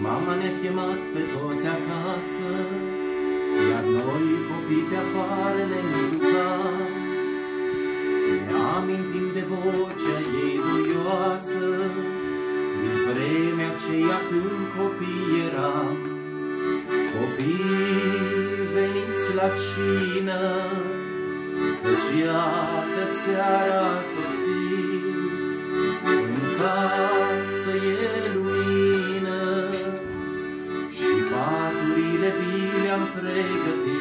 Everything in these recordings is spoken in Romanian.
Mama ne-a chemat pe toți acasă, iar noi copii pe afară ne jucam. Ne amintim de vocea ei duioasă, din vremea aceea când copii eram. Copii, veniți la cină, căci iată seara a sosit. În casă e lumină și paturile vi le-am pregătit.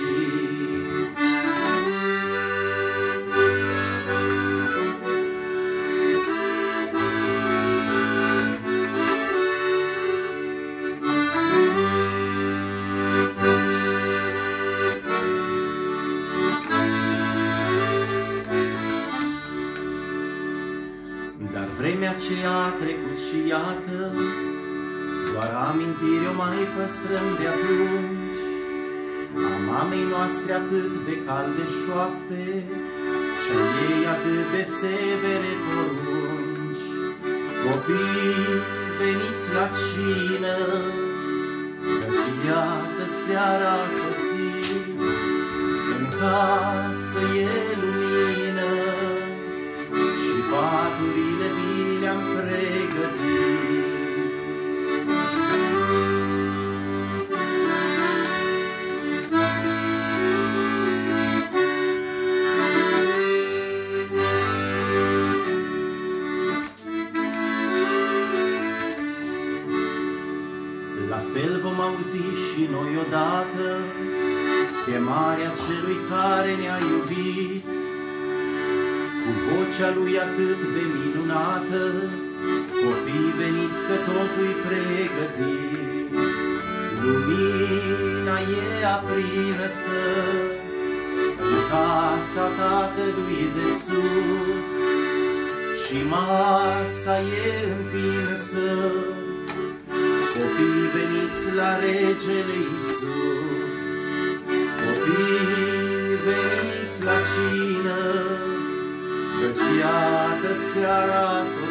Dar vremea aceea a trecut și iată, doar amintiri o mai păstrăm de atunci, a mamei noastre atât de calde șoapte și-a ei atât de severe porunci. Copii, veniți la cină, căci iată seara a sosit. În casă e lumină și paturile vi le-am pregătit. La fel vom auzi și noi odată chemarea celui care ne-a iubit. Cu vocea lui atât de minunată, copii, veniți că totul-i pregătit. Lumina e aprinsă în casa Tatălui de sus și masa e întinsă. Copii, veniți la Regele Iisus. Copii, veniți la cină, căci iată seara